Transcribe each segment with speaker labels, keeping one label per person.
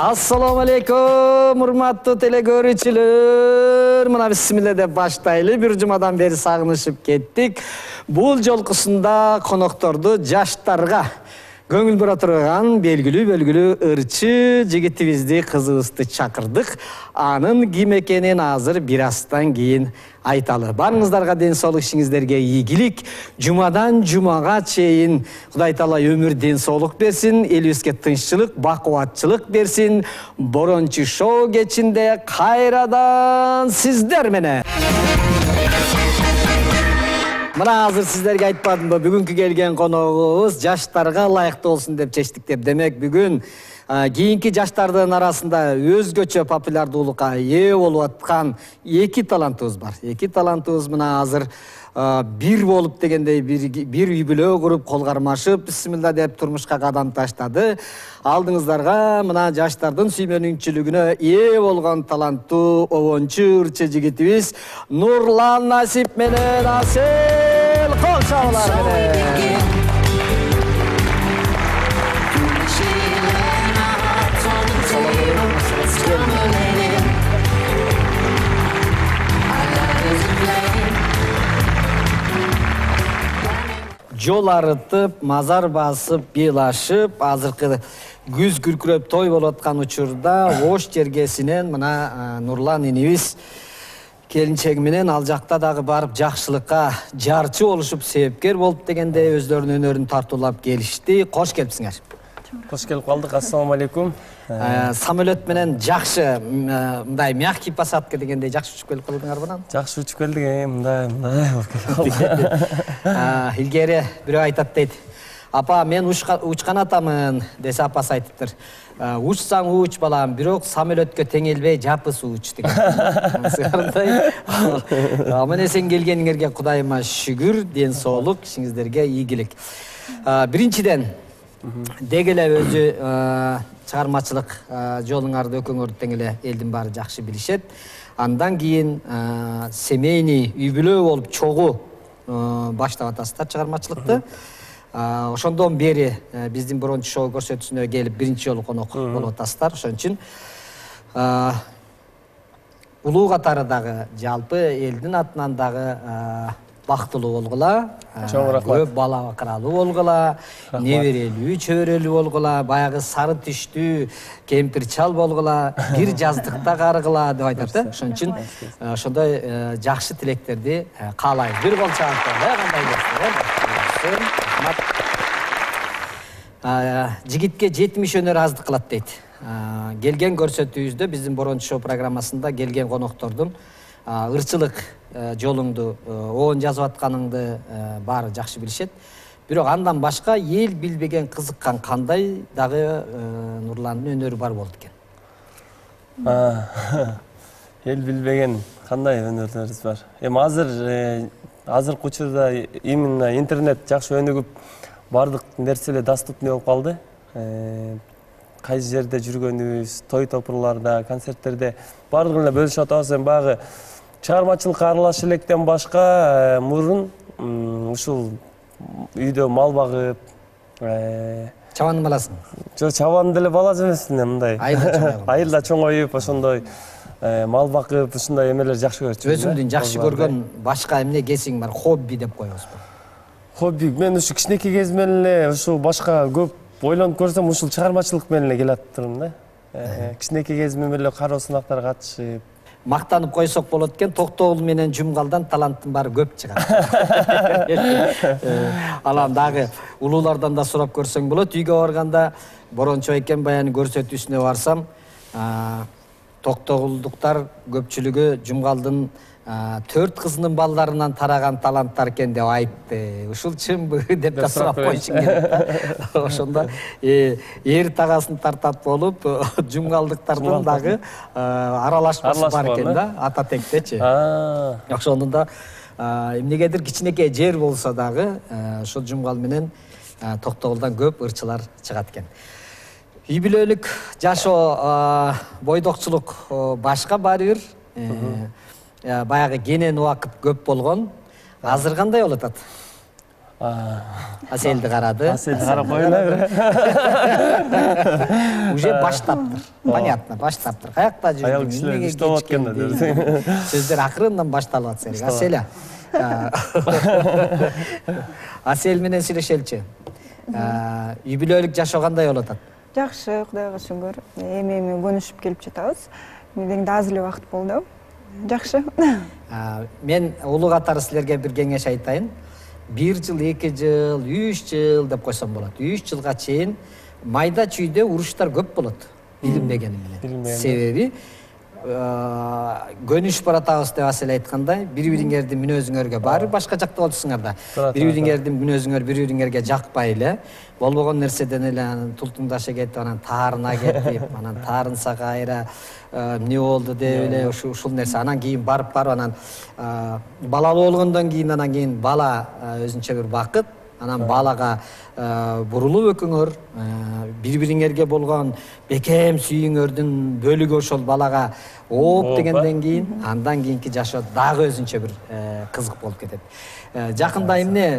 Speaker 1: Assalamu alaikum, урматтуу телекөрүүчүлөр. Мына бисмилlah деп баштайлы. Бир жумадан бери сагынышып кеттик. Бул жолкусунда конокторду жаштарга көңүл бура турган белгилүү ырчы жигитибизди, кызыбызды чакырдык. Анын ким экенин азыр бир аздан кийин айталы. Барыңыздарга ден соолук, ишиңиздерге ийгилик. Жумадан жумага чейин Кудай Таала өмүр ден соолук берсин, элибизге тынччылык, бакубатчылык берсин. Борончу шоу кечинде кайрадан сиздер менен. Мына азыр сиздерге айтпадымбы, бүгүнкү келген коногубуз жаштарга ылайыктуу болсун деп чечтик деп. Демек бүгүн кийинки жаштардын арасында өзгөчө популярдуулукка ээ болуп аткан эки талантыбыз бар. Эки талантыбыз мына азыр бир болуп дегендей бир үй бүлө куруп, кол кармашып, бисмилла деп турмушка кадам таштады. Алдыңыздарга мына жаштардын сүймөнүнчүлүгүнө ээ болгон таланттуу обончу ырчы жигитибиз Нурлан Насип менен Асел кол чабуулар менен. Жол арытып, мазар басып, белашып, азыркы күз күркүрөп той болуп аткан учурда Ош жергесинен мына Нурлан инибиз келинчеги менен ал жакта дагы барып жакшылыкка жарчы болушуп, себепкер болуп дегенде өздөрүнүн өнөрүн тартуулап келишти. Кош келипсиңер.
Speaker 2: Кош келип калдык. Ассаламу алейкум.
Speaker 1: Самолет менен жакшы, мындай мягкий посадка дегенде жакшы учуп келип калдыңар бунан?
Speaker 2: Жакшы учуп келдик, мындай болуп келип.
Speaker 1: Илгери бирөө айтат дейт. Апа, мен учкан атамын десе, апасы айтыптыр. Учсаң уч балам, бирок самолетке теңелбей жапыс уч деген. Аман эсен келгениңерге Кудайыма шүгүр, ден соолук, ишиңиздерге ийгилик. Биринчиден, деги эле өзү чыгармачылык жолуңарды, өкөңөрдү тең эле элдин баары жакшы билишет. Андан кийин семейный үй бүлө болуп чогуу баштап атасыздар чыгармачылыкты. Ошондон бери биздин борончу шоу көрсөтүүсүнө келип биринчи жолу конок болуп атасыздар. Ошон үчүн улуу катары дагы, жалпы элдин атынан дагы бактылуу болгула, көп бала бакыралуу болгула, неберелүү, чөбөрөлүү болгула, баягы сары түштүү кемпир чал болгула, бир жаздыкта карыгыла деп айтат. Ошон үчүн ошондой жакшы тилектерди каалайбыз. Бир кол чабыңыздар, кандай болсун. Жигитке 70 өнөр аздык кылат дейт. Келген көрсөтүүбүздө биздин борончу шоу программасында келген коноктордун ырчылык жолуңду, оон жазып атканыңды баары жакшы билишет. Бирок андан башка эл билбеген кызыккан кандай дагы Нурландын өнөрү бар болду экен.
Speaker 2: Эл билбеген кандай өнөрлөрүбүз бар. Азыркы учурда именно интернет жакшы өнүгүп, бардык нерселер доступный болуп калды. Кайсы жерде жүргөнүбүз, той топурларда, концерттерде бардыгын эле бөлүшүп атабыз. Баягы чыгармачылыкка аралашып электен башка мурун ушул үйдө мал багып,
Speaker 1: чабандын баласың?
Speaker 2: Жок, чабандын деле баласы эмесмин, мындай. Айылда чоңоюп, ошондой мал багып, ушундай эмелер жакшы көрчүмүн.
Speaker 1: Өзүңдүн жакшы көргөн башка эмне кесиң бар, хобби деп коебузбу?
Speaker 2: Хобби, мен ушу кичинекей кезимден эле ушу башка көп ойлонуп көрсөм, ушул чыгармачылык менен эле келатырмын да. Кичинекей кезимден эле кароо сынактарга катышып,
Speaker 1: мактанып койсок болот экен, Токтогул менен Жумгалдан таланттын баары көп чыгат. Алам дагы улуулардан да сурап көрсөң болот. Үйгө барганда борончо экен баяны көрсөтүүсүнө барсам, Токтогулдуктар көпчүлүгү Жумгалдын 4 кызынын балдарынан тараган таланттар экен деп айтты. Ушул чынбы деп да сурап койушуң керек. Ошондо эр тагасын тартат болуп, Жумгалдыктардын дагы аралашмасы бар экен да, ата тектечи. Ошондон да эмнегедир кичинекей жер болсо дагы, ошол Жумгал менен Токтогулдан көп ырчылар чыгат экен. Үй бүлөлүк жашоо, бойдокчулук башка баары бир баягы кенен убакыт көп болгон. Азыр кандай болуп атат? Аселди карады.
Speaker 2: Аселди карап коюна.
Speaker 1: Уже баштаптыр. Понятно, баштаптыр. Каякта жүрдүң?
Speaker 2: Аял кишилер иштеп аткан да.
Speaker 1: Сөздөр акырындан башталып атса керек. Аселя. Асел менен сүйлөшеличи. Үй бүлөлүк жашоо кандай болуп атат?
Speaker 3: Жакшы, Кудайга шүгүр. Эми көнүшүп келип жатабыз. Менден да аз эле убакыт болду. Жакшы.
Speaker 1: Мен улуу катары силерге бир кеңеш айтайын. 1 жыл, 2 жыл, 3 жыл деп койсом болот. 3 жылга чейин майда чүйдө уруштар көп болот. Билинбегени менен. Себеби көнүшүп баратабыз деп Асел айткандай, бири-бириңердин мүнөзүңөргө баары башка жакта болчусуңар да. Бири-бириңердин мүнөзүңөр бири-бириңерге жакпай эле, болбогон нерседен эле анан тултуңдаша кетип, анан таарына кетип, анан таарынса кайра эмне болду деп эле ушул нерсе. Анан кийин барып анан балалуу болгондон кийин анан кийин бала өзүнчө бир бакыт. Анан балага бурулуп өкүңөр, бири-бириңерге болгон бекем сүйүүңөрдүн бөлүгү ошол балага ооп дегенден кийин, андан кийинки жашоо дагы өзүнчө бир кызык болуп кетет. Жакында эмне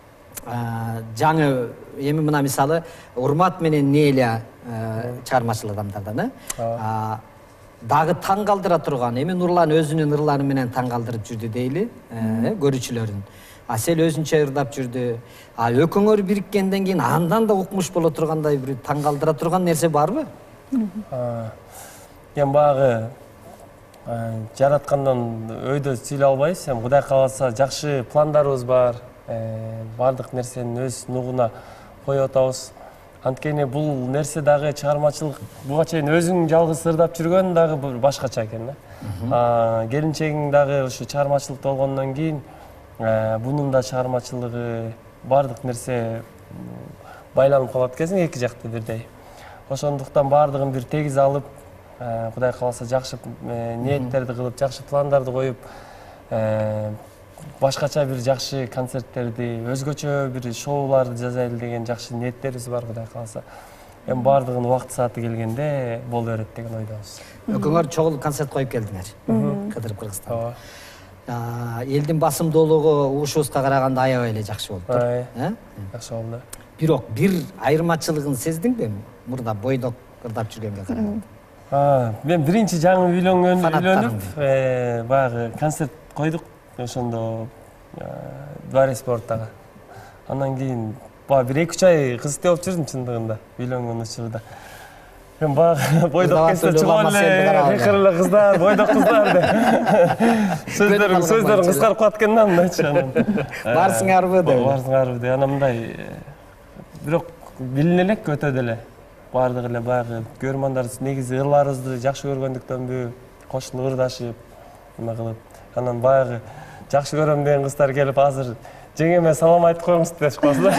Speaker 1: жаңы эми мына мисалы Урмат менен Неля чыгармачыл адамдардан, дагы таң калтыра турган, эми Нурлан өзүнүн ырлары менен таң калтырып жүрдү дейли, көрүүчүлөрүн. Асел өзүнчө ырдап жүрдү. Өкүңөр бириккенден кийин андан да укмуш боло тургандай бир таң калтыра турган нерсе барбы?
Speaker 2: Эми багы жараткандан өйдө сүйлөй албайбыз. Эми Кудай кааласа жакшы пландарыбыз бар. Бардык нерсени өз нугуна коюп атабыз. Анткени бул нерсе дагы чыгармачылык буга чейин өзүң жалгыз ырдап жүргөн дагы башкача экен да. Келинчегиң дагы ушу чыгармачылыкта болгондон кийин bunun da çağırmacılığı, bardıq nerse baylanıp kalıp kesin iki jakты birдей. Ошондуктан бардыгын bir tegiz alıp, Кудай кааласа жакшы ниеттерди кылып, жакшы пландарды коюп, башкача бир жакшы концерттерди, өзгөчө бир шоуларды жазайлы деген жакшы ниеттерибиз бар Кудай кааласа. Эми бардыгын убакыт сааты келгенде боло берет деген ойдобуз.
Speaker 1: Өкүңөр чогулуп концерт коюп келдиңер. Кыдырып Кыргызстанда. Элдин басымдуулугу ушубузга караганда аябай эле жакшы болуптур.
Speaker 2: Жакшы болду.
Speaker 1: Бирок бир айырмачылыгын сездиңби? Мурда бойдок ырдап жүргөнгө караганда.
Speaker 2: Мен биринчи жаңы үйлөнүп, баягы концерт койдук ошондо Дворец спорттагы. Андан кийин бир 2-3 ай кыз теоп жүрдүм чындыгында, үйлөнгөн учурда. Мен баягы бойдок кесип чыгып эле, кыйкырлы кыздар, бойдок кыздар деп. Сөздөрүң кыскарып калат экен да мындайчы анан.
Speaker 1: Барсыңарбы деп.
Speaker 2: Барсыңарбы деп. Анан мындай бирок билине элек өтө деле. Бардык эле баягы көрмандар негизи ырларыбызды жакшы көргөндүктөнбү, кошулуп ырдашып, эме кылып. Анан баягы жакшы көрөм деген кыздар келип азыр жеңеме салам айтып коюңуз дешип калса.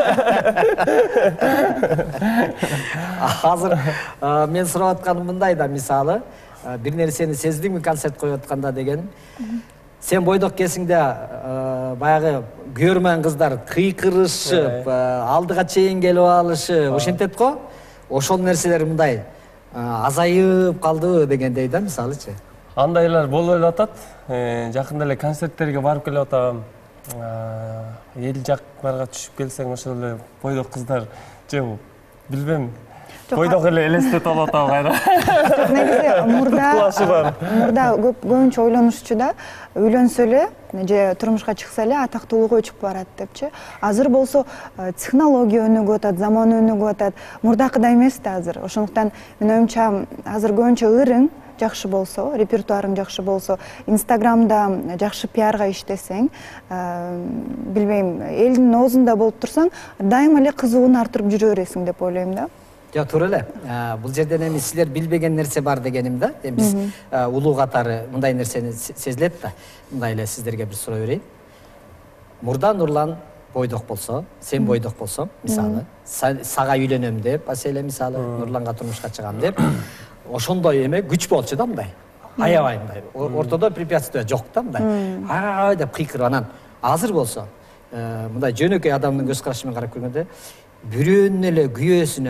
Speaker 1: Азыр мен сурап атканым мындай да, мисалы, бир нерсени сездиңби концерт коюп атканда деген. Сен бойдок кезиңде баягы көрмөн кыздар кыйкырышып, алдыга чейин келип алышып, ошентет го. Ошол нерселер мындай азайып калдыбы дегендей да, мисалычы.
Speaker 2: Андайлар болуп эле атат. Жакында эле концерттерге барып келип атам. Эл жактарга түшүп келсең ошол эле бойдок кыздар же билбем. Бойдок эле элестетип алып атам кайра.
Speaker 3: Негизи мурда көбүнчө ойлонушчу да, үйлөнсө эле же турмушка чыкса эле атактуулугу өчүп барат депчи. Азыр болсо технология өнүгүп атат, заман өнүгүп атат. Мурдакыдай эмес да азыр. Ошондуктан мен оюмча азыр көбүнчө ырың жакшы болсо, репертуарың жакшы болсо, Инстаграмда жакшы пиарга иштесең, билбейм, элдин оозунда болуп турсаң, дайыма эле кызыгууну артырып жүрө бересиң деп ойлойм да.
Speaker 1: Жок, туура эле. Бул жерден эми силер билбеген нерсе бар дегеним да. Биз улуу катары мындай нерсени сезилет да. Мындай эле сиздерге бир суроо берейин. Мурда Нурлан бойдок болсо, сен бойдок болсоң, мисалы, сага үйлөнөм деп, Аселе мисалы, Нурланга турмушка чыгам деп, ошондой эме күч болчу да мындай. Аябай мындай. Ортодо препятствие жок да мындай. Деп кыйкырып анан азыр болсо, мындай жөнөкөй адамдын көз карашы менен карап көргөндө, бирөөнүн эле күйөөсүнө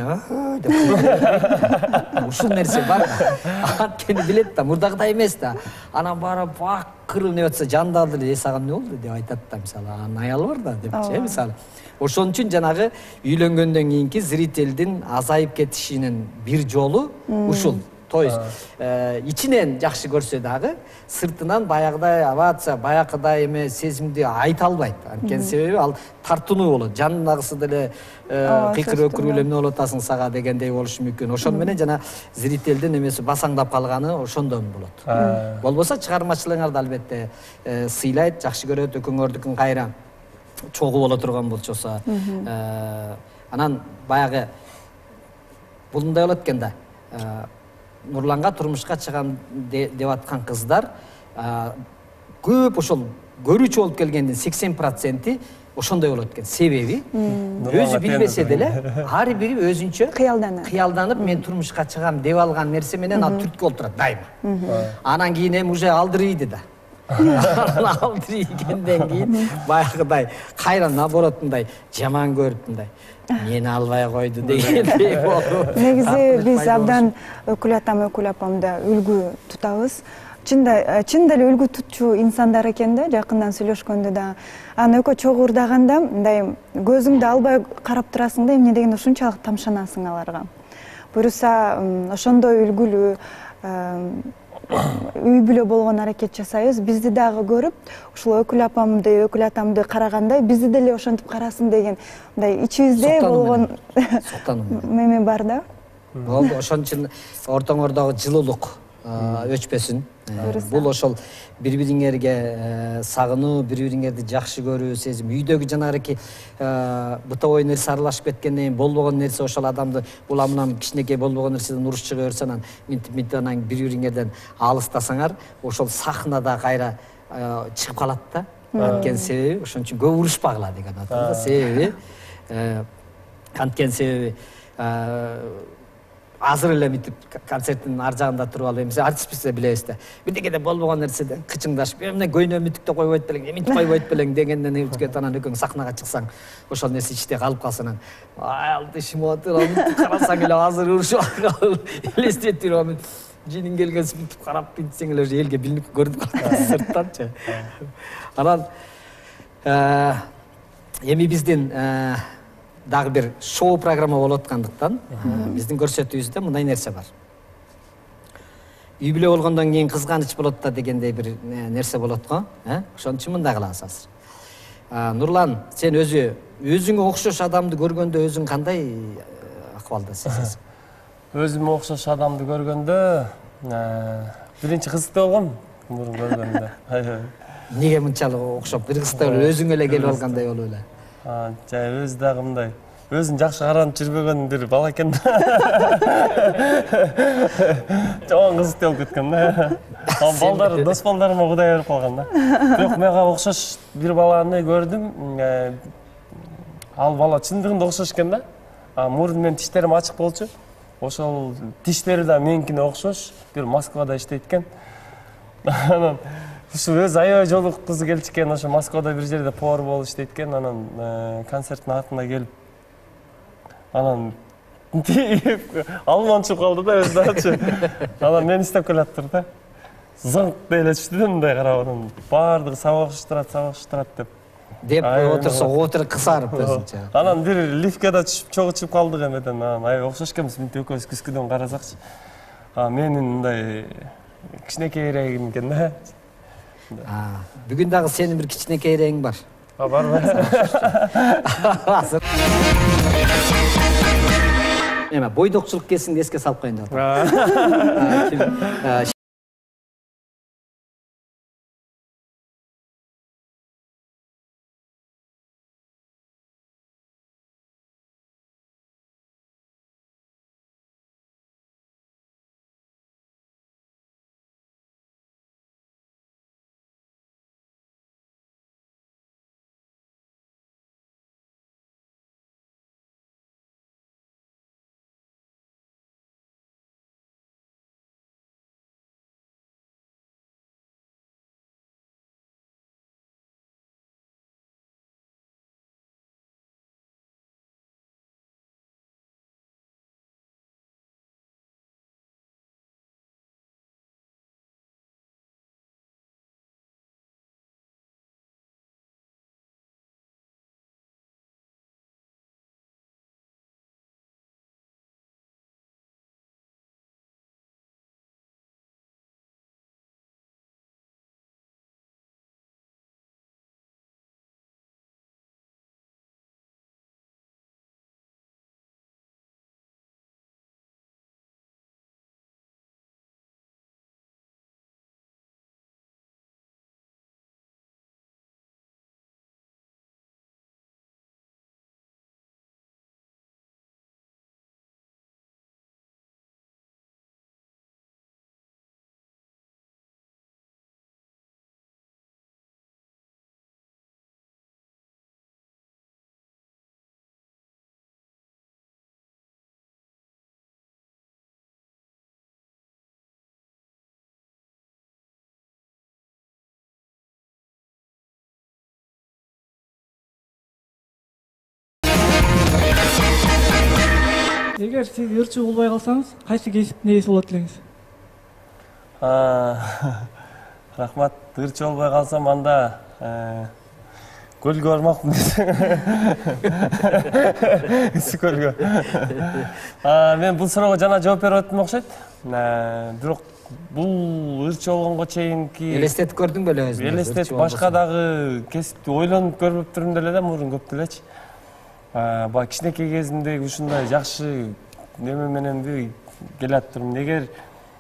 Speaker 1: деп ушул нерсе бар да. Анткени билет да, мурдагыдай эмес да. Анан барып бакырып не атса жандалды эле, сага эмне болду деп айтат да, мисалы анын аялы бар да депчи, мисалы. Ошон үчүн жанагы үйлөнгөндөн кийинки зрительдин азайып кетишинин бир жолу ушул. То есть ичинен жакшы көрсө дагы сыртынан баягыдай овация, баягыдай эме сезимди айта албайт. Анткени себеби ал тартынуу болот. Жанындагысы деле кыйкырып өкүрүп эле эмне болуп атасың сага дегендей болушу мүмкүн. Ошону менен жана зрительдин эмеси басаңдап калганы ошондон болот. Болбосо чыгармачылыгыңарды албетте сыйлайт, жакшы көрөт, экөөңөрдүкүн кайра чогуу боло турган болчосо. Анан баягы бул мындай болот экен да. Нурланга турмушка чыгам деп аткан кыздар көп ошол көрүүчү болуп келгендин 80% ошондой болот экен. Себеби өзү билбесе деле ар бири өзүнчө кыялданып мен турмушка чыгам деп алган нерсе менен ал түрткү болуп турат дайыма. Анан кийин эми уже алдырыйды да. Алдырыйгенден кийин баягыдай кайра наоборот мындай жаман көрүп мындай мени албай койду дегендей болуп.
Speaker 3: Негизи биз абдан Өкүл апамды үлгү тутабыз. Чында эле үлгү тутчу инсандар экен да, жакындан сүйлөшкөндө да. Анан экөө чогурдаганда мындай көзүңдү албай карап турасың да, эмне дегенде ушунчалык тамшанасың аларга. Буюрса ошондой үлгүлүү үй бүлө болгон аракет жасайбыз. Бизди дагы көрүп, ушул Өкүл атамды карагандай, бизди деле ошентип карасын деген мындай ичибизде болгон меме бар да.
Speaker 1: Болду, ошон үчүн ортоңордогу жылуулук өчпөсүн. Бул ошол бири-бириңерге сагынуу, бири-бириңерди жакшы көрүү сезим. Үйдөгү жанагы бытовой нерсе аралашып кеткенден кийин болбогон нерсе ошол адамды уламынан кичинекей болбогон нерседен уруш чыга берсе, анан минтип анан бири-бириңерден алыстасаңар, ошол сахнада кайра чыгып калат да. Анткени себеби ошон үчүн көп урушпагыла деген атам да. Себеби анткени себеби азыр эле мынтип концерттин ар жагында туруп алып эмесе артистпиз да билебиз да. Бирдекеде болбогон нерседен кычыңдашып, эмне көйнө мүтүктө койбойт белең, эминтип койбойт белең дегенден өткөт, анан экөөң сахнага чыксаң, ошол нерсе ичте калып калса, анан ал дешим отур, мынтип карасаң эле азыр урушуп элестетип анан жинин келгенсип мынтип карап мынтсең эле уже элге билинип көрүнүп калат сырттанчы. Анан эми биздин дагы бир шоу программа болуп аткандыктан биздин көрсөтүүбүздө мындай нерсе бар. Үй бүлө болгондон кийин кызганыч болот да дегендей бир нерсе болот го. Ошон үчүн мындай кылабыз азыр. Нурлан, сен өзүңө окшош адамды көргөндө өзүң кандай акыбалда сезесиң?
Speaker 2: Өзүмө окшош адамды көргөндө биринчи кызыктуу болгом мурун көргөндө.
Speaker 1: Неге мынчалык окшоп, бир кызыкта өзүң эле келип алгандай болуп эле?
Speaker 2: Өзү дагы мындай өзүн жакшы каранып жүрбөгөн бир бала экен да. Чоң кызыктуу болуп кеткен да. Балдар, дос балдарыма кудай берип калган да. Бирок мага окшош бир баланы көрдүм. Ал бала чындыгында окшош экен да. Мурун менин тиштерим ачык болчу. Ошол тиштери да меникине окшош. Бир Москвада иштейт экен. Анан ушу өз аябай жолуккузу келчү экен, ошо Москвада бир жерде повар болуп иштейт экен. Анан концерттин артында келип анан алманчып калды да өзү дагычы. Анан мени издеп келатыр да. Зыңк деп эле түштү да мындай карап, анан баардыгы сабакшыштырат деп
Speaker 1: отырса отур кысарып өзүнчө.
Speaker 2: Анан бир лифткада чогуу чыгып калдык эмеден, аябай окшош экенбиз, мынтип экөөбүз күзгүдөн карасакчы. Менин мындай кичинекейирээк экен да.
Speaker 1: Бүгүн дагы сенин бир кичинекейирээң бар.
Speaker 2: Барбы?
Speaker 1: Эме бойдокчулук кезинде эске салып коеюн деп атам.
Speaker 4: Эгер сиз ырчы болбой калсаңыз, кайсы кесиптин ээси болот элеңиз?
Speaker 2: Рахмат. Ырчы болбой калсам анда көлгө бармакмын десең. Ысык көлгө. Мен бул суроого жана жооп берип өттүм окшойт. Бирок бул ырчы болгонго чейинки
Speaker 1: Элестетип көрдүңбү эле өзүңүз?
Speaker 2: элестетип башка дагы кесипти ойлонуп көрүп турдум деле да, мурун көп делечи. Баягы кичинекей кезимдеги ушундай жакшы неме мененби келаттырмын. Эгер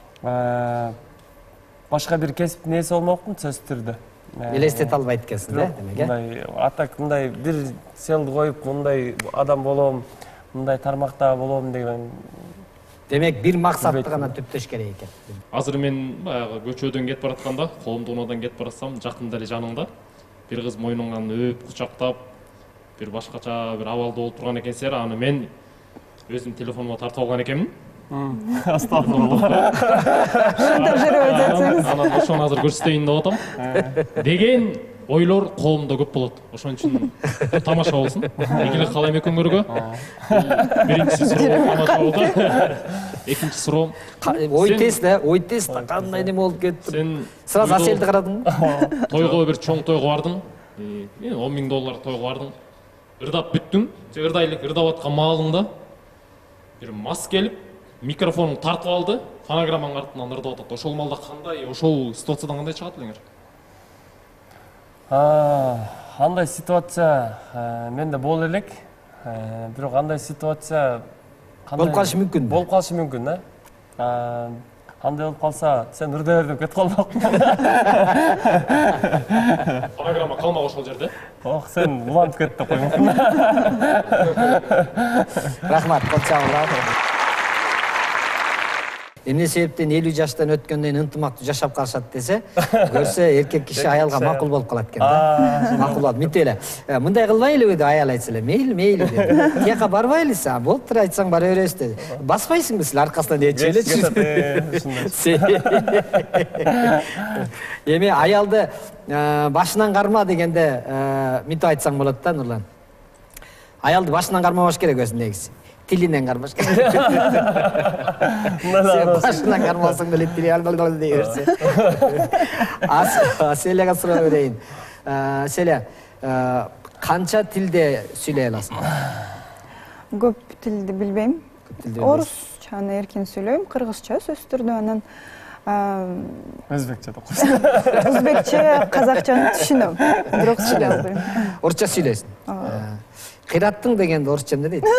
Speaker 2: башка бир кесиптин ээси болмокмун, сөзсүз түрдө.
Speaker 1: Элестете албайт экенсиң да, демек,
Speaker 2: мындай атак мындай бир селди коюп, мындай адам болом, мындай тармакта болом деген.
Speaker 1: Демек, бир максатты гана түптөш керек экен.
Speaker 5: Азыр мен баягы көчөдөн кетип баратканда, коомдугунан кетип баратсам, жакында эле жаныңда бир кыз мойнуңан өп, кучактап, бир башкача бир абалда болуп турган экенсиңер. Аны мен өзүм телефонума тартып алган экенмин.
Speaker 2: Астагфирулла.
Speaker 3: Шантажировать этсеңиз.
Speaker 5: Анан ошону азыр көрсөтөйүн деп атам. Деген ойлор коомдо көп болот. Ошон үчүн тамаша болсун. Экили калайм экөөңөргө. Биринчи суроо тамаша болду. Экинчи суроо.
Speaker 1: Ой тез да, кандай неме болуп кетти.
Speaker 5: Сен
Speaker 1: сразу Аселди карадыңбы?
Speaker 5: Тойго бир чоң тойго бардың. $10,000 тойго бардың. Ырдап бүттүң. Сен ырдап аткан маалыңда бир мас келип, микрофонун тартып алды, фонограмманын артынан ырдап атат. Ошол маалда кандай, ошол ситуациядан кандай чыгат элеңер?
Speaker 2: Андай ситуация менде боло элек. Бирок андай ситуация
Speaker 1: Болуп калышы мүмкүн.
Speaker 2: Болуп калышы мүмкүн, да. Андай болуп калса, сен ырдай бер деп кетип калмакмын.
Speaker 5: Фонограмма калмак ошол жерде.
Speaker 2: Ох, сен улантып кет деп коймокмун.
Speaker 1: Рахмат, кол чабуулар. Эмне себептен 50 жаштан өткөндөн кийин ынтымактуу жашап калышат десе, көрсө эркек киши аялга макул болуп калат экен да. Макул болот. Мынтип эле. Мындай кылбайлыбы деп аял айтса эле, мейли деп. Тияка барбайлысың, болуптур айтсаң бара беребиз деп. Баспайсыңбы силер аркасынан ээрчип эле. Эми аялды башынан карма дегенде мынтип айтсаң болот да, Нурлан. Аялды башынан кармабаш керек өзү негизи. Тилинен кармаш керек. Сен башынан кармасаң деле тили албалбал дей берсе. Селяга суроо берейин. Селя, канча тилде сүйлөй аласың?
Speaker 3: Көп тилди билбейм. Орусчаны эркин сүйлөйм, кыргызча сөзсүз түрдө, анан
Speaker 2: Өзбекче да койсун.
Speaker 3: өзбекче, казакчаны түшүнөм. Бирок сүйлөй албайм.
Speaker 1: Орусча сүйлөйсүң. Кыйраттың дегенде орусча эмне дейт?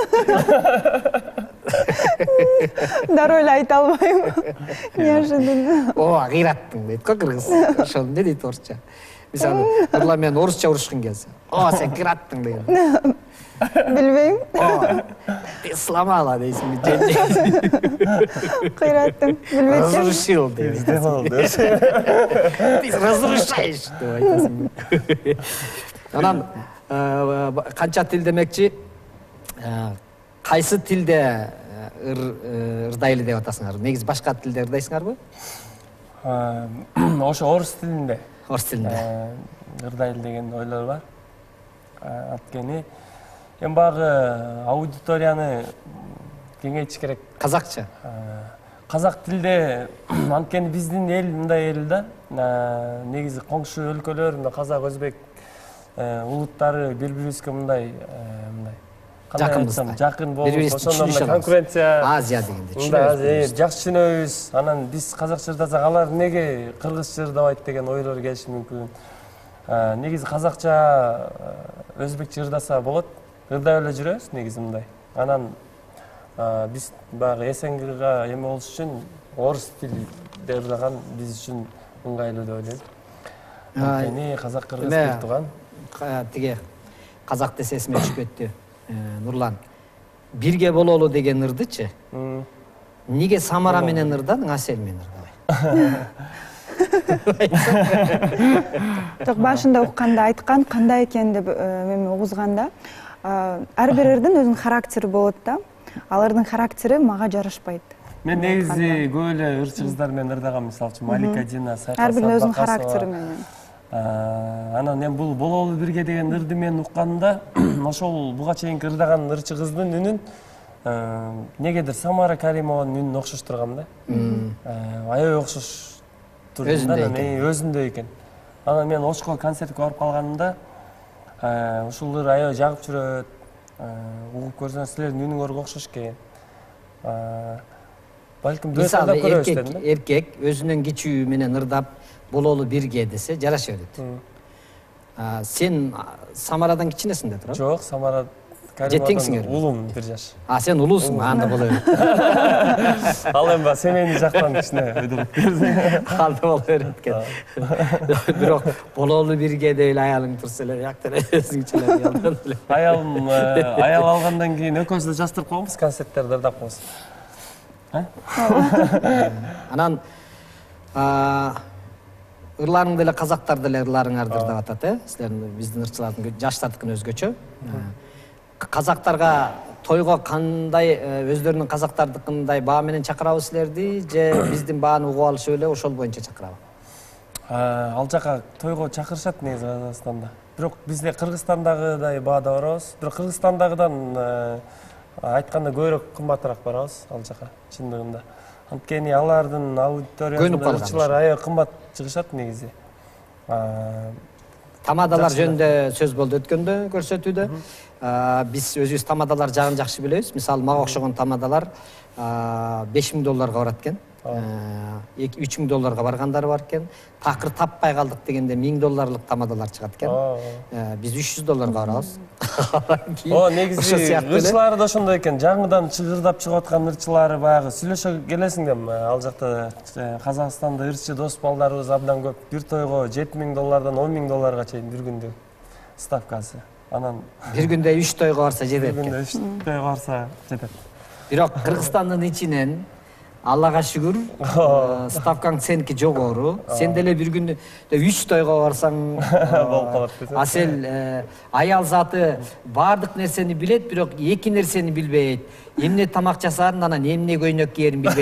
Speaker 3: Дароо эле айта албайм. Неожиданно.
Speaker 1: Кыйраттың дейт го кыргыз. Ошол эмне дейт орусча? Мисалы, Нурлан менен орусча урушкун келсе. Сен кыйраттың деген.
Speaker 3: Билбейм.
Speaker 1: Сломала дейсиңби?
Speaker 3: Кыйраттым. Билбейм.
Speaker 1: Разрушил дейт. Ты разрушаешь деп айтасың. Анан канча тил демекчи, кайсы тилде ырдайлы деп атасыңар? Негизи башка тилде ырдайсыңарбы?
Speaker 2: Ошо орус тилинде.
Speaker 1: Орус тилинде.
Speaker 2: Ырдайлы деген ойлор бар. Анткени эми багы аудиторияны кеңейтиш керек.
Speaker 1: Казакча.
Speaker 2: Казак тилде анткени биздин эл мындай эл да. Негизи коңшу өлкөлөр, казак, өзбек улуттары бири-бирибизге мындай жакын болуп, ошондон конкуренция,
Speaker 1: Азия дегенде түшүнөбүз.
Speaker 2: жакшы түшүнөбүз. Анан биз казакча ырдасак алар неге кыргызча ырдабайт деген ойлор келиши мүмкүн. Негизи казакча, өзбекче ырдаса болот. Ырдап эле жүрөбүз негизи мындай. Анан биз баягы СНГга эме болуш үчүн орус тилде ырдаган биз үчүн ыңгайлуу деп ойлойм. Анткени казак кыргыз бир тууган.
Speaker 1: Тиги казак десе эсиме түшүп кетти. Нурлан, бирге бололу деген ырдычы. Неге Самара менен ырдадың, Асел менен ырдабай?
Speaker 3: Жок, башында укканда айткан, кандай экен деп эми угузганда, ар бир ырдын өзүнүн характери болот да. Алардын характери мага жарашпайт.
Speaker 2: Мен негизи көп эле ырчы кыздар менен ырдагам, мисалы үчүн Малика Дина, Сайкал
Speaker 3: Ар биринин өзүнүн
Speaker 2: Садбакасова.
Speaker 3: характери менен.
Speaker 2: Анан эми бул бололу бирге деген ырды мен укканда, ошол буга чейинки ырдаган ырчы кыздын үнүн негедир Самара Каримованын үнүн окшош тургам да. Аябай окшош турдум да, өзүндөй экен. Анан мен Ошко концертке барып калганымда ушулар аябай жагып жүрөт. Угуп көрсөңүз силердин үнүңөргө окшош экен. Балким
Speaker 1: мисалы
Speaker 2: дөсөлдөп көрөбүз дедим да.
Speaker 1: эркек өзүнүн кичүү менен ырдап бололу бирге десе жараша берет. Сен Самарадан кичинесиң да, туурабы?
Speaker 2: Жок, Самара
Speaker 1: Теңсиңер.
Speaker 2: Каримовандан улум бир жаш.
Speaker 1: Сен улуусуң, анда боло берет.
Speaker 2: Ал эми семейный жактан кичине өйдөрүп.
Speaker 1: Анда боло берет экен. Бирок бололу бирге деп эле аялың турса эле жактан өзүңчүлөр ялдан эле.
Speaker 2: Аял алгандан кийин экөөбүз да жастырып коебуз, концерттерде ырдап коебуз.
Speaker 1: Анан ырларың деле казактар деле ырларыңарды ырдап атат, силердин биздин ырчылардын жаштардыкын өзгөчө. Казактарга тойго кандай өздөрүнүн казактардыкындай баа менен чакырабы силерди же биздин бааны угуп алышып эле ошол боюнча чакырабы?
Speaker 2: Ал жака тойго чакырышат негизи Казакстанда. Бирок бизде Кыргызстандагыдай баада барабыз. Бирок Кыргызстандагыдан айтканда көбүрөөк кымбатыраак барабыз ал жака чындыгында. Анткени алардын аудиториясында ырчылар аябай кымбат чыгышат негизи.
Speaker 1: Тамадалар жөнүндө сөз болду өткөндө көрсөтүүдө. Биз өзүбүз тамадалар жагын жакшы билебиз. Мисалы мага окшогон тамадалар $5000 барат экен. $3000 баргандар бар экен. Такыр таппай калдык дегенде $1000 тамадалар чыгат экен. Биз $300 барабыз.
Speaker 2: Негизи ырчылары да ошондой экен. Жаңыдан чыгырдап чыгып аткан ырчылары баягы сүйлөшө келесиң да, ал жакта Казакстанда ырчы дос балдарыбыз абдан көп. Бир тойго $7000 $10,000 чейин бир күндө ставкасы. Анан
Speaker 1: бир күндө 3 тойго барса жетет экен.
Speaker 2: Бир күндө 3 тойго барса жетет.
Speaker 1: Бирок Кыргызстандын ичинен Аллага шүгүр, ставкаң сеники жогору. Сен деле бир күндө 3 тойго барсаң
Speaker 2: болуп калат десең.
Speaker 1: Асел аял заты бардык нерсени билет, бирок эки нерсени билбейт. Эмне тамак жасаарын, анан эмне көйнөк кийерин билбейт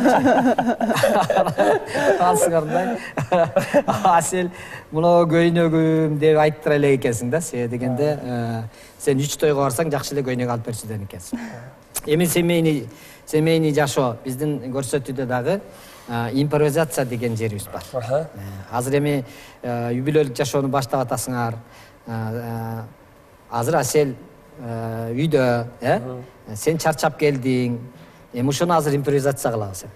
Speaker 1: деген. Алсыңардай. Асел муну көйнөгүм деп айттыра элек экенсиң да, се дегенде сен 3 тойго барсаң жакшы эле көйнөк алып берчү деген экенсиң. Эми семейный жашоо биздин көрсөтүүдө дагы импровизация деген жерибиз бар. Азыр эми юбилейлик жашоону баштап атасыңар. Азыр Асел үйдө, сен чарчап келдиң. Эми ушуну азыр импровизация кылабыз сен.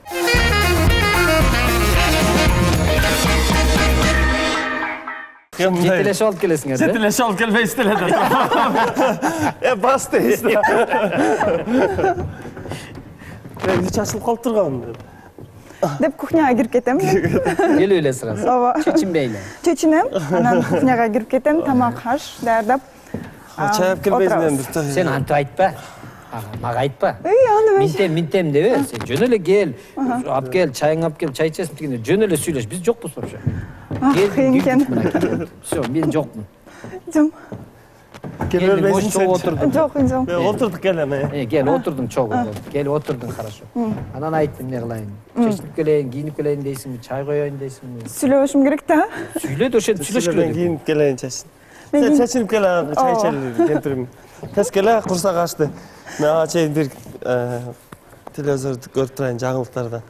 Speaker 1: Жетелешип алып келесиңер, да?
Speaker 2: Жетелешип алып келбейсиз эле да. Бас дейсиз да. Мен чачылып калып тургам
Speaker 3: деп кухняга кирип кетем.
Speaker 1: Келип эле сразу.
Speaker 3: Ооба.
Speaker 1: Чечинбей эле.
Speaker 3: Чечинем, анан кухняга кирип кетем, тамак аш даярдап.
Speaker 2: Чайып келбейсиң бир.
Speaker 1: Сен антип айтпа. Мага айтпа.
Speaker 3: Аны
Speaker 1: Минтем дебе. Сен жөн эле кел. Алып кел, чайыңды алып кел, чай ичесиң дегенде жөн эле сүйлөш. Биз жокпуз вообще.
Speaker 3: кыйын экен.
Speaker 1: Всё, мен жокмун.
Speaker 3: Жок.
Speaker 2: Келе бербейсиң
Speaker 1: сен.
Speaker 3: Жок, жок.
Speaker 2: Отурдук келем.
Speaker 1: Кел, отурдуң чогуу. Келип отурдуң, хорошо. Анан айттым, эмне кылайын? Чечинип келейин, кийинип келейин дейсиңби, чай коеюн дейсиңби?
Speaker 3: Сүйлөшүм керек да.
Speaker 1: Сүйлөт, ошентип сүйлөшкү керек.
Speaker 2: Кийинип келейин чечин. Сен чечинип келе, чай ичели, кентирим. Тез келе, курсак ачты. Мен ага чейин бир телевизорду көрүп турайын жаңылыктардан.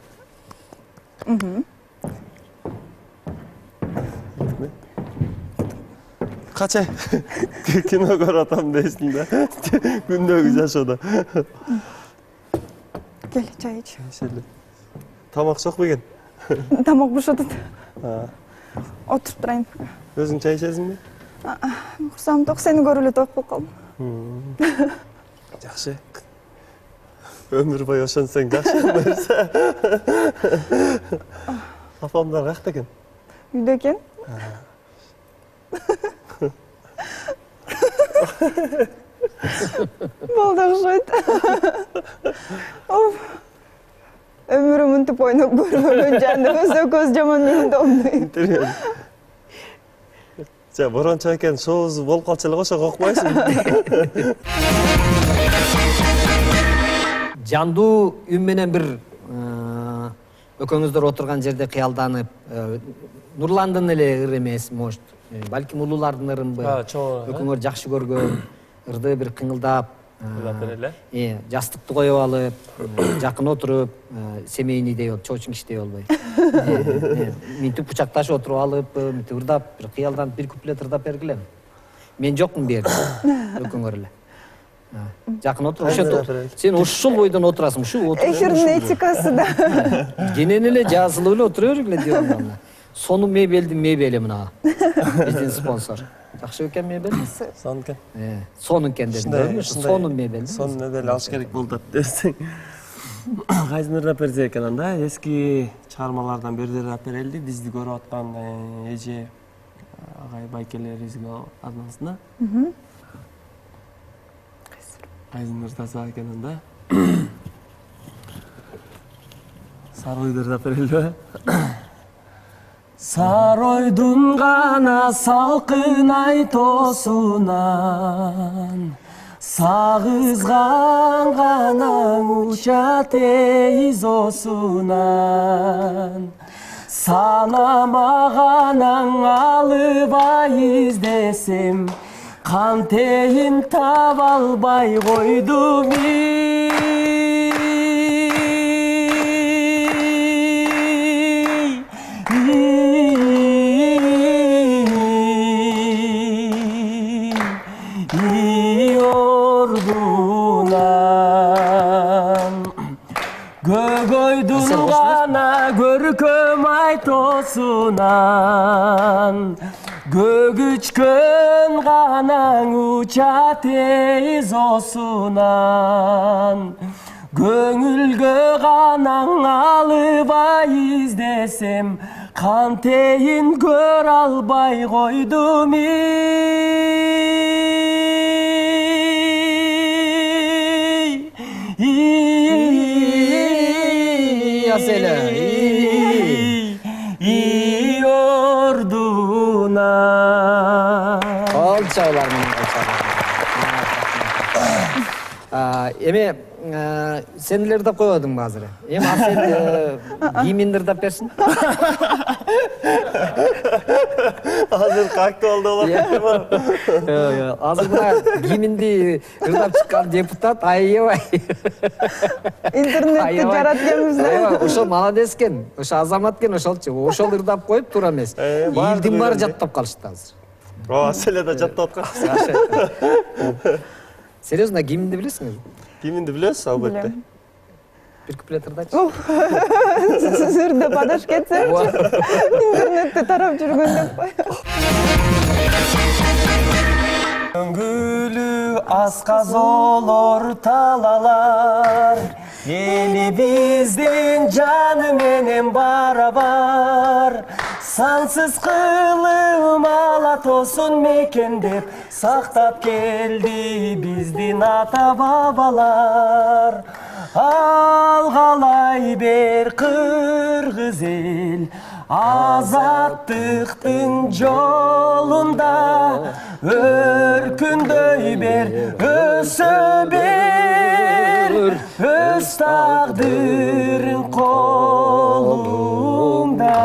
Speaker 2: Качай кино көрүп атам дейсиң да. Күндөгү жашоодо.
Speaker 3: Кел, чай ич.
Speaker 2: Тамак жокпу экен?
Speaker 3: Тамак бошотот. Отуруп турайын.
Speaker 2: Өзүң чай ичесиңби?
Speaker 3: Курсам ток, сени көрүп эле топ болуп калдым.
Speaker 2: Жакшы. Өмүр бою ошонсоң жакшы. Апамдар кайякта экен?
Speaker 3: Үйдө экен. Болду окшойт. Өмүрүм мынтип ойноп көрбөгөн жанды өзө көз жаман менде оңдойм.
Speaker 2: Жа борончо экен, шоуз болуп калчу эле ошого окпойсуң.
Speaker 1: Жандуу үн менен бир экөөңүздөр отурган жерде кыялданып, Нурландын эле ыр эмес, может, балким улуулардын ырынбы? Экөөңөр жакшы көргөн ырды бир кыңылдап
Speaker 2: ырдап берели.
Speaker 1: Жастыкты коюп алып, жакын отуруп, семейныйдей болуп, чоочун кишидей болбой. Минтип кучакташып отуруп алып, минтип ырдап, бир кыялданып бир куплет ырдап бергиле. Мен жокмун бери. Өкүңөр эле. Жакын отуруп, сен ушул бойдон отурасың, ушул отуруп.
Speaker 3: Эфирдин этикасы да.
Speaker 1: Кенен эле жазылып эле отура бергиле диванда. Сонун мебелдин мебели мына. Биздин спонсор. Жакшы экен мебел?
Speaker 2: Сонун экен.
Speaker 1: Сонун экен дедим. Сонун мебел.
Speaker 2: Сонун мебел алыш керек болду десең. Кайсын ырдап берсе экен анда? Эски чыгармалардан бирди ырдап берели, бизди көрүп аткан эже агай байкелерибизге арнасында. Кайсын ырдаса экен анда? Саройду ырдап берелби? Саройдун гана салкын айтосунан сагызган гана уча тейзосунан санамаганаң алыбай издесем кантейин таба албай койдум Көгөйдүн гана көркөм айтосунан көгүчкөн ганаң уча тейзосунан көңүлгө ганаң алыбай издесем кантейин көр албай койдум Ордуна.
Speaker 1: Олчалар эме сендер ырдап койбодуңбу азыр? Эми Асел кийимин ырдап берсин.
Speaker 2: Азыр кактуу болду болот.
Speaker 1: Азыр мына кийиминди ырдап чыккан депутат аябай.
Speaker 3: Интернетти жаратканбыз да.
Speaker 1: Ошол молодец экен, ошо азамат экен ошолчу. Ошол ырдап коюп туура эмес. Элдин баары жаттап калышты азыр.
Speaker 2: Аселе да жаттап аткан.
Speaker 1: Серьезно, кийиминди билесиңби?
Speaker 2: Кийиминди билесиз, албетте.
Speaker 1: Бир куплет ырдачы.
Speaker 3: Сиз ырдап адаш кетсеңчи. Интернетте тарап жүргөн деп кой.
Speaker 2: Көңүлү асказолор талалар, элибиздин жаны менен барабар. Сансыз кылым ала тосын мекендеп, сактап келди биздин ата бабалар. Алгалай бер кыргыз эл, азаттыктын жолунда, өркүндөй бер, өсө бер, өз тагдырың колуңда.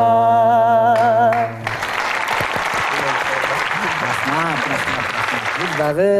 Speaker 1: Дагы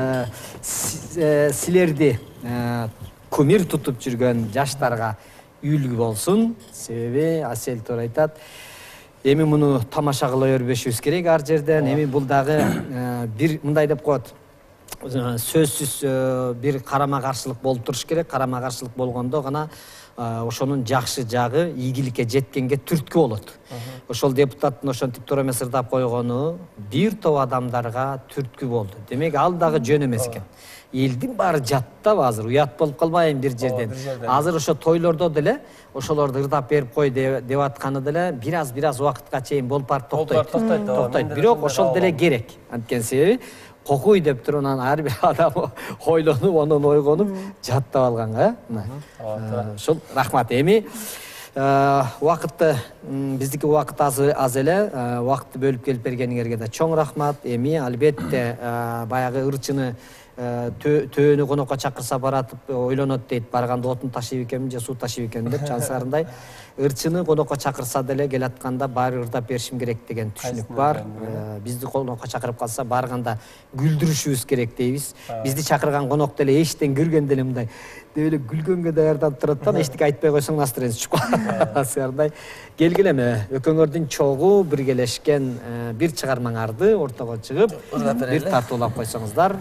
Speaker 1: силерди кумир тутуп жүргөн жаштарга үлгү болсун. Себеби Асел туура айтат. Эми муну тамаша кыла бербешибиз керек ар жерден. Эми бул дагы бир мындай деп коет. Сөзсүз бир карама каршылык болуп туруш керек. Карама каршылык болгондо гана ошонун жакшы жагы ийгиликке жеткенге түрткү болот. Ошол депутаттын ошентип туура эмес ырдап койгону бир топ адамдарга түрткү болду. Демек ал дагы жөн эмес экен. Элдин баары жаттап азыр уят болуп калбайын бир жерден. Азыр ошо тойлордо деле ошолорду ырдап берип кой деп атканы деле бир аз убакытка чейин болуп барып токтойт. Бирок ошол деле керек. Анткени себеби кокуй деп туруп анан ар бир адам ойлонуп, онун ойгонуп жаттап алганга. Ошол рахмат. Эми убакытты биздики убакыт аз эле, убакытты бөлүп келип бергениңерге да чоң рахмат. Эми албетте баягы ырчыны төөнү конокко чакырса баратып ойлонот дейт, барганда отун ташыйт экенби же суу ташыйт экенби деп. Жансарындай ырчыны конокко чакырса деле келатканда баары ырдап беришим керек деген түшүнүк бар. Бизди конокко чакырып калса барганда күлдүрүшүбүз керек дейбиз. Бизди чакырган конок деле эчтен кирген деле мындай деп эле күлгөнгө даярданып турат да, эчтеке айтпай койсоң настроенияныз түшүп калат. Сыярдай келгиле экөөңөрдүн чогуу биргелешкен бир чыгармаңарды ортого чыгып бир тартуулап койсоңуздар.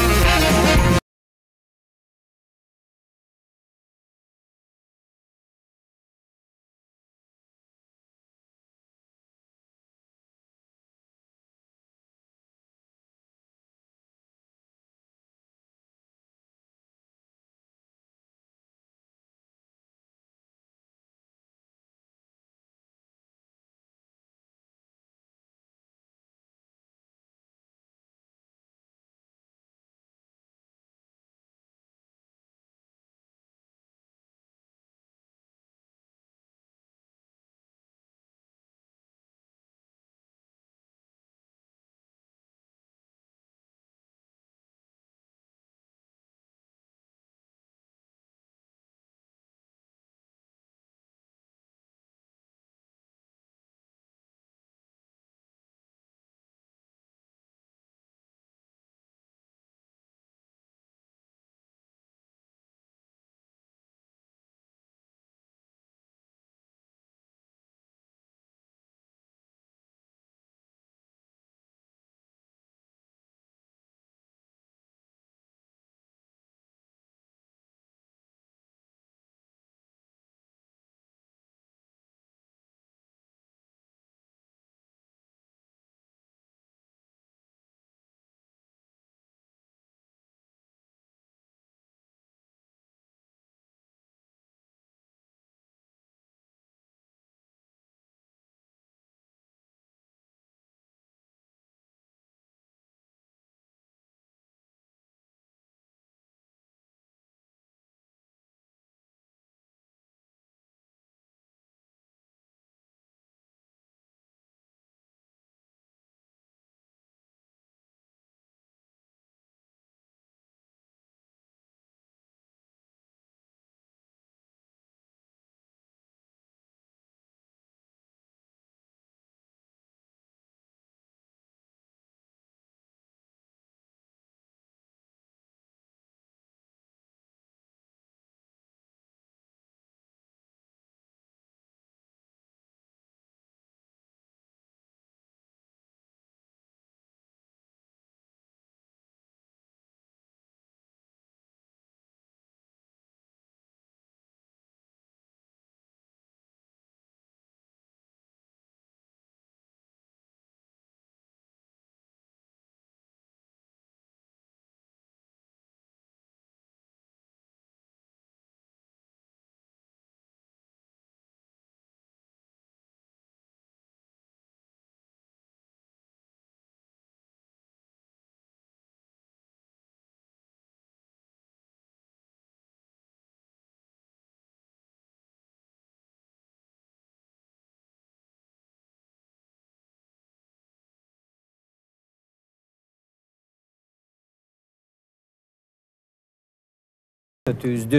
Speaker 1: Өтүүбүздү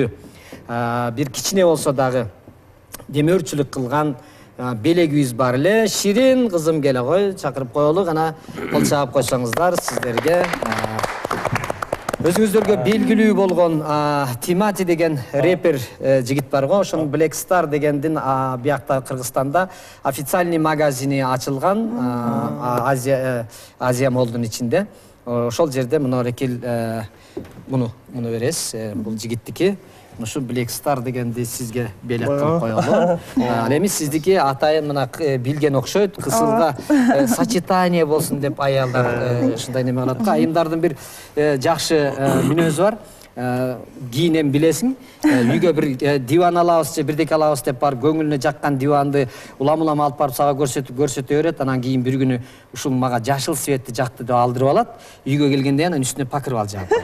Speaker 1: бир кичине болсо дагы демөөрчүлүк кылган белегибиз бар эле. Ширин кызым келе кой, чакырып коелу, гана кол чаап койсоңуздар сиздерге. Өзүңүздөргө белгилүү болгон Тимати деген репер жигит бар го, ошонун Black Star дегендин биякта Кыргызстанда официальный магазини ачылган Азия Молдун ичинде. Ошол жерде мынорекил муну бересиз, бул жигиттики. Ушу Black Star дегенди сизге белек кылып коелу. Ал эми сиздики атайын мына билген окшойт, кысылга сочетание болсун деп аялдар ушундай неме кылат го. Айымдардын бир жакшы мүнөзү бар. Кийинен билесиң, үйгө бир диван алабыз же бирдеке алабыз деп бар, көңүлүнө жаккан диванды улам алып барып сага көрсөтө берет. Анан кийин бир күнү ушул мага жашыл светти жакты деп алдырып алат. Үйгө келгенде анан үстүнө пакырып ал жаап.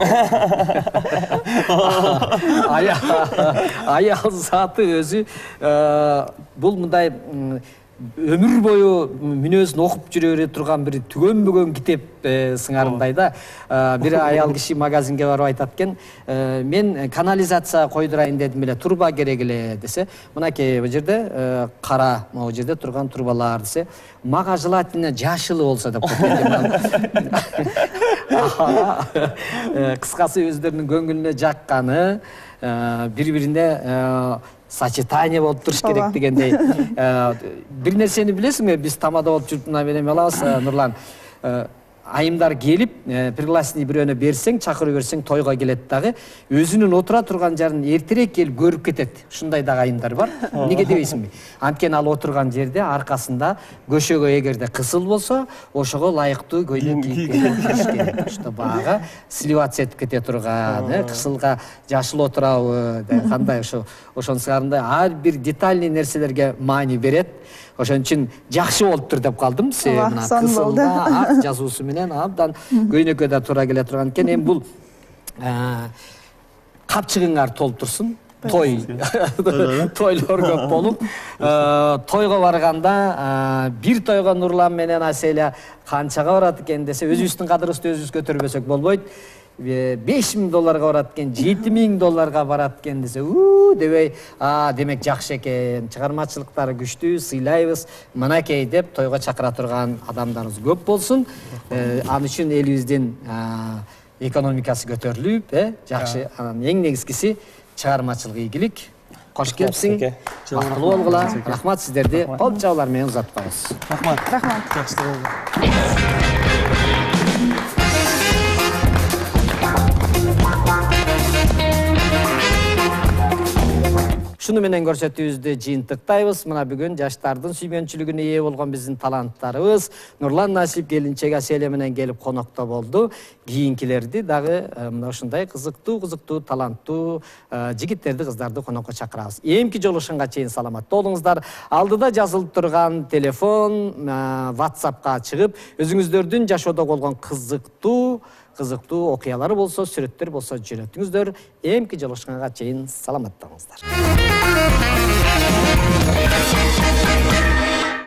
Speaker 1: Аял заты өзү бул мындай өмүр бою мүнөзүн окуп жүрө бере турган бир түгөнбөгөн китеп сыңарындай да. Бир аял киши магазинге барып айтат экен, мен канализация койдурайын дедим эле, труба керек эле десе, мынакей бул жерде кара, могу жерде турган трубалар десе, мага желательно жашылы болсо деп коет. Кыскасы өздөрүнүн көңүлүнө жакканы, бири-бирине сочетание болуп туруш керек дегендей. Бир нерсени билесиңби, биз тамада болуп жүрүп мына менен алабыз, Нурлан. Айымдар келип, пригласительный бирөөнө берсең, чакырып берсең тойго келет дагы, өзүнүн отура турган жерин эртерээк келип көрүп кетет. Ушундай дагы айымдар бар. Неге дебейсиңби? Анткени ал отурган жерде аркасында көшөгө эгерде кысыл болсо, ошого ылайыктуу көйлөк кийип келиш керек. Ошто багы сливаться этип кете турган, кысылга жашыл отурабы, кандай ошонун сыңарындай ар бир детальный нерселерге маани берет. Ошон үчүн жакшы болуптур деп калдым. Мына кысылда ак жазуусу менен абдан көйнөккө да туура келе турган экен. Эми бул капчыгыңар толуп турсун. Тойлор көп болуп, тойго барганда бир тойго Нурлан менен Аселя канчага барат экен десе, өзүбүздүн кадырыбызды өзүбүз көтөрбөсөк болбойт. $5,000 барат экен, $7,000 барат экен десе, дебей, демек жакшы экен, чыгармачылыктары күчтүү, сыйлайбыз, мынакей деп тойго чакыра турган адамдарыбыз көп болсун. Ал үчүн элибиздин экономикасы көтөрүлүп, жакшы, анан эң негизгиси чыгармачылык ийгилик. Кош келипсиң, бактылуу болгула. Рахмат сиздерди кол жаалар менен узатпайбыз.
Speaker 3: Рахмат.
Speaker 2: Жакшы болду.
Speaker 1: Шуну менен көрсөтүүбүздү жыйынтыктайбыз. Мына бүгүн жаштардын сүйгөнчүлүгүнө ээ болгон биздин таланттарыбыз Нурлан Насип келинчек Аселя менен келип конокто болду. Кийинкилерди дагы мына ушундай кызыктуу, таланттуу жигиттерди, кыздарды конокко чакырабыз. Эмки жолугушканга чейин саламатта болуңуздар. Алдыда жазылып турган телефон, WhatsAppка чыгып, өзүңүздөрдүн жашоодо болгон кызыктуу окуялары болсо, сүрөттөр болсо жөнөтүңүздөр. Эмки жолугушканга чейин саламатта болуңуздар.